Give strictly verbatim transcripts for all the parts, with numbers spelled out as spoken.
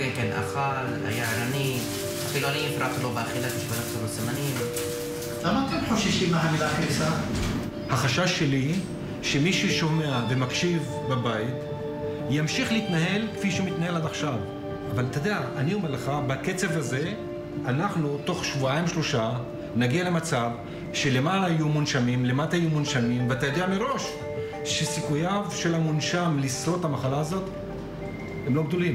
כן, אכל, היה ערני, אפילו אני הפרעתי לו באכילה כשבדקתי לו סימנים. למה אתם חוששים מהמילה קריסה? החשש שלי שמי ששומע ומקשיב בבית ימשיך להתנהל כפי שהוא מתנהל עד עכשיו. אבל אתה יודע, אני אומר לך, בקצב הזה אנחנו תוך שבועיים שלושה נגיע למצב שלמעלה יהיו מונשמים, למטה יהיו מונשמים, ואתה יודע מראש שסיכוייו של המונשם לשרוד את המחלה הזאת הם לא גדולים.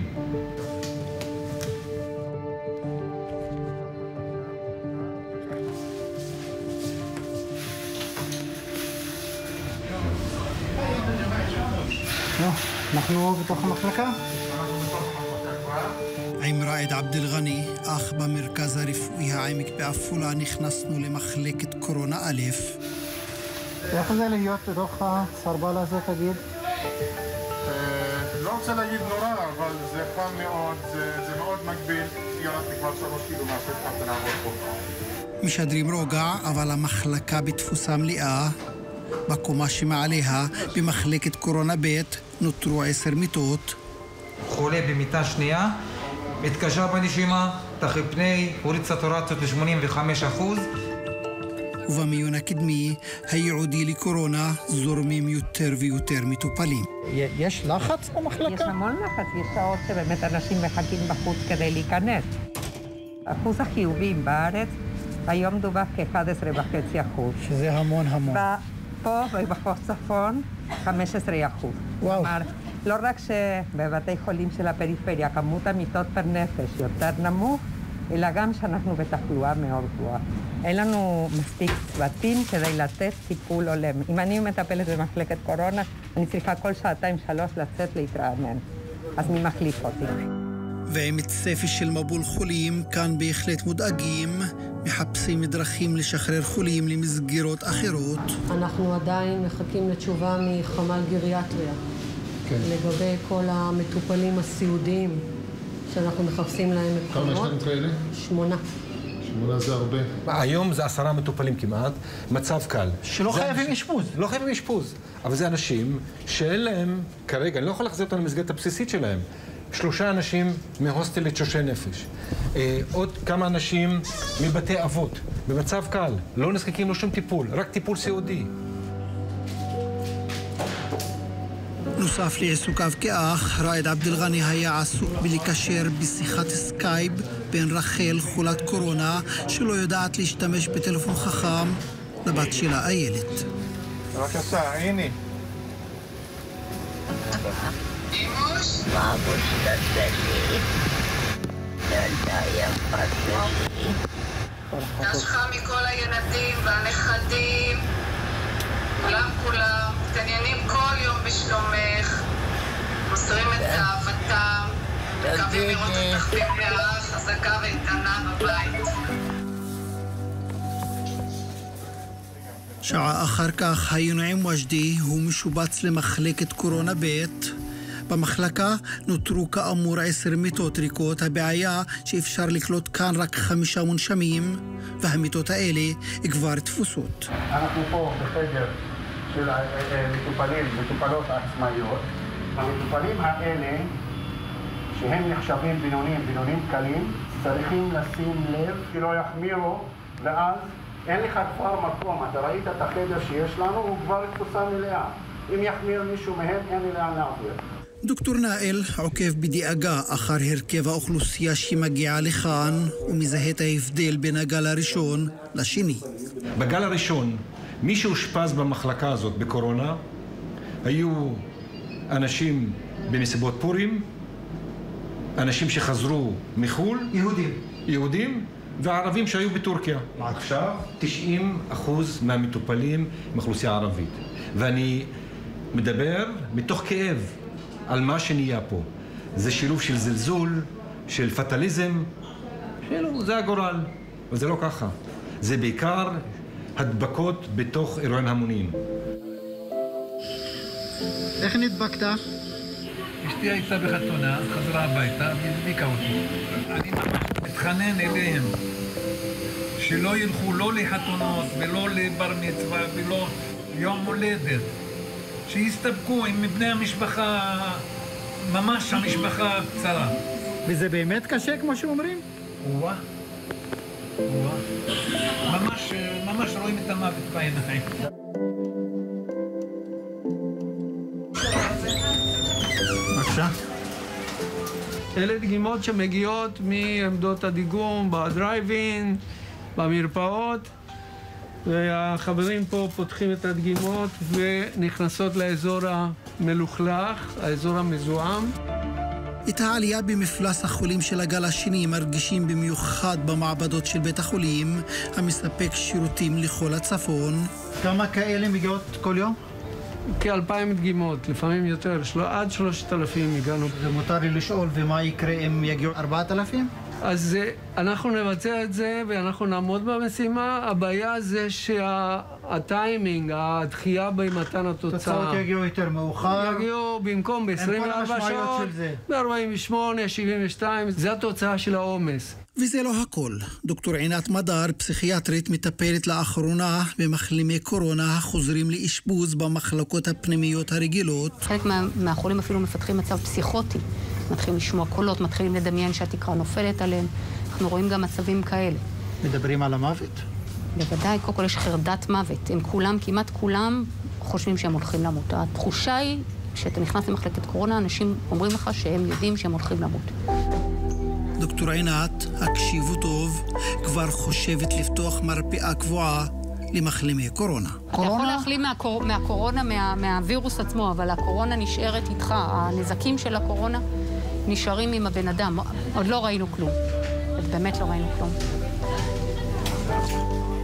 אנחנו בתוך המחלקה? עם ראיד עבד אל-גני, אח במרכז הרפואי העמק בעפולה, נכנסנו למחלקת קורונה א'. איך זה להיות בתוך הסרבל הזה, תגיד? לא רוצה להגיד נורא, אבל זה חם מאוד, זה מאוד מגביל. ירדתי כבר שלוש קילו מהשטח לעבוד פה. משדרים רוגע, אבל המחלקה בתפוסה מלאה. בקומה שמעליה, במחלקת קורונה ב', נותרו עשר מיטות. חולה במיטה שנייה, התקשר בנשימה, תחי פני, הוריד סטורציות ל-שמונים וחמישה אחוז. ובמיון הקדמי, הייעודי לקורונה, זורמים יותר ויותר מטופלים. יש לחץ במחלקה? יש המון לחץ, יש שעות שבאמת אנשים מחכים בחוץ כדי להיכנס. אחוז החיובים בארץ היום דווח כ-אחד עשר וחצי אחוז. שזה המון המון. פה ובחוף צפון, חמישה עשר אחוז. וואו. כלומר, לא רק שבבתי חולים של הפריפריה כמות המיטות פר נפש יותר נמוך, אלא גם שאנחנו בתחלואה מאוד גבוהה. אין לנו מספיק צוותים כדי לתת טיפול הולם. אם אני מטפלת במחלקת קורונה, אני צריכה כל שעתיים שלוש לצאת להתרענן. אז מי מחליף אותי? ועם צפי של מבול חולים, כאן בהחלט מודאגים, מחפשים דרכים לשחרר חולים למסגרות אחרות. אנחנו עדיין מחכים לתשובה מחמ"ל גריאטריה. כן. לגבי כל המטופלים הסיעודיים שאנחנו מחפשים להם מקומות. כמה יש לנו כאלה? שמונה. שמונה זה הרבה. היום זה עשרה מטופלים כמעט, מצב קל. שלא חייבים אשפוז. לא חייבים אשפוז. אבל זה אנשים שאין להם, כרגע, אני לא יכול להחזיר אותם למסגרת הבסיסית שלהם. שלושה אנשים מהוסטל לתשושי נפש. אה, עוד כמה אנשים מבתי אבות, במצב קל. לא נזקקים לו שום טיפול, רק טיפול סיעודי. נוסף לעיסוקיו כאח, ראיד עבד אל-גני היה עסוק בלקשר בשיחת סקייפ בין רחל חולת קורונה שלא יודעת להשתמש בטלפון חכם לבת שלה איילת. בבקשה, הנה. אימוש? מאבוש תעשלי. ילדה יפה שלי. נשכה מכל הילדים והנכדים. כולם כולם מתעניינים כל יום בשלומך. מוסרים את אהבתם. מקווים לראות אותך במהרה חזקה ואיתנה בבית. שעה אחר כך היינו עם וג'די, הוא משובץ למחלקת קורונה ב'. במחלקה נותרו כאמור עשר מיטות ריקות. הבעיה שאפשר לקלוט כאן רק חמישה מונשמים, והמיטות האלה כבר תפוסות. אנחנו פה בחדר של מטופלים, מטופלות עצמאיות. המטופלים האלה, שהם נחשבים בינונים, בינונים קלים, צריכים לשים לב שלא יחמירו, ואז אין לך כבר מקום. אתה ראית את החדר שיש לנו, הוא כבר תפוסה מלאה. אם יחמיר מישהו מהם, אין לי לאן להעביר. דוקטור נאל עוקב בדאגה אחר הרכב האוכלוסייה שמגיעה לכאן ומזהה את ההבדל בין הגל הראשון לשני. בגל הראשון, מי שהושפז במחלקה הזאת בקורונה, היו אנשים במסיבות פורים, אנשים שחזרו מחול, יהודים. יהודים וערבים שהיו בטורקיה. עכשיו, תשעים אחוז מהמטופלים עם אוכלוסייה ערבית. ואני מדבר מתוך כאב על מה שנהיה פה. זה שילוב של זלזול, של פטליזם, כאילו זה הגורל, אבל זה לא ככה. זה בעיקר הדבקות בתוך אירועים המוניים. איך נדבקת? אשתי הייתה בחתונה, חזרה הביתה והדביקה אותי. אני מתחנן אליהם שלא ילכו לא לחתונות ולא לבר מצווה ולא יום הולדת. שיסתבקו עם בני המשפחה, ממש המשפחה קצרה. וזה באמת קשה כמו שאומרים? וואה, וואה. ממש, ממש רואים את המוות בעיניים. בבקשה. אלה דגימות שמגיעות מעמדות הדיגום, בדרייב-אין, במרפאות, והחברים פה פותחים את הדגימות ונכנסות לאזור המלוכלך, האזור המזוהם. את העלייה במפלס החולים של הגל השני מרגישים במיוחד במעבדות של בית החולים, המספק שירותים לכל הצפון. כמה כאלה מגיעות כל יום? כאלפיים דגימות, לפעמים יותר, של... עד שלושת אלפים הגענו. זה מותר לי לשאול, ומה יקרה אם יגיעו ארבעת אלפים? אז אנחנו נבצע את זה ואנחנו נעמוד במשימה. הבעיה זה שהטיימינג, הדחייה במתן התוצאה. תוצאות יגיעו יותר מאוחר. יגיעו במקום ב-עשרים וארבע שעות, ב-ארבעים ושמונה, שבעים ושתיים, זה התוצאה של העומס. וזה לא הכל. דוקטור עינת מדר, פסיכיאטרית, מטפלת לאחרונה במחלימי קורונה החוזרים לאשפוז במחלקות הפנימיות הרגילות. חלק מה, מהחולים אפילו מפתחים מצב פסיכוטי. מתחילים לשמוע קולות, מתחילים לדמיין שהתקרה נופלת עליהם. אנחנו רואים גם מצבים כאלה. מדברים על המוות? בוודאי, קודם כל יש חרדת מוות. הם כולם, כמעט כולם, חושבים שהם הולכים למות. התחושה היא שאתה נכנס למחלקת קורונה, אנשים אומרים לך שהם יודעים שהם הולכים למות. דוקטור עינת, הקשיבו טוב, כבר חושבת לפתוח מרפאה קבועה למחלימי קורונה. אתה יכול להחלים מהקור... מהקורונה, מה... מהווירוס עצמו, אבל הקורונה נשארת איתך. הנזקים של הקורונה נשארים עם הבן אדם. עוד לא ראינו כלום. באמת לא ראינו כלום.